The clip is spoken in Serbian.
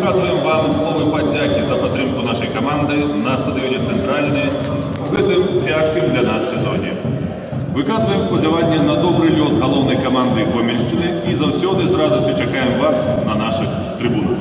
выказываем вам словы поддяки за падтрымку нашей команды на стадионе «Центральный» в этом тяжким для нас сезоне. Выказываем сподзяванне на добрый лёс галоўнай команды Гомельщины и завсёды с радостью чакаем вас на наших трибунах.